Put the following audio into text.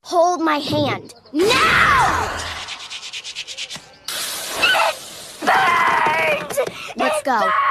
Hold my hand. Now! It burns! Let's go.